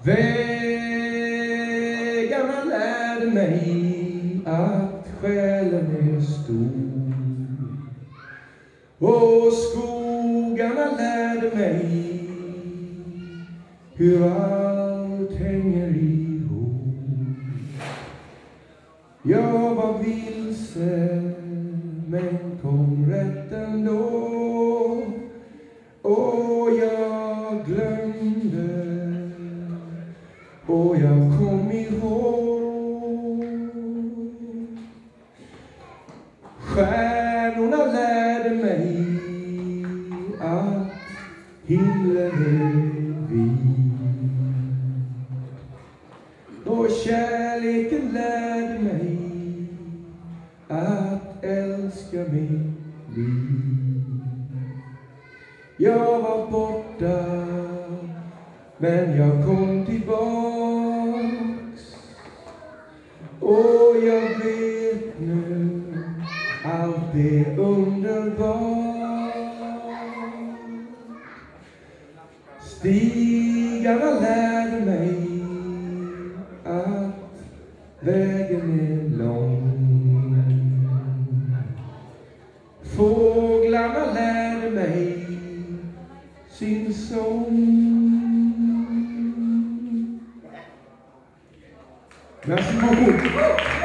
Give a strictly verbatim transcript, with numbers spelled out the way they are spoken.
Vägarna lärde mig att själen är stor, och skogarna lärde mig hur allt hänger ihop. Jag var vilse men kom rätt ändå, och jag glömde och jag kom ihåg. Stjärnorna lärde mig att himlen är vid, och kärleken lärde mig att älska mitt liv. Jag var borta men jag kom tillbaks, och jag vet nu allt är underbart. Stigarna lärde mig att vägen är lång. Fåglarna lärde mig sin sång. Merci beaucoup.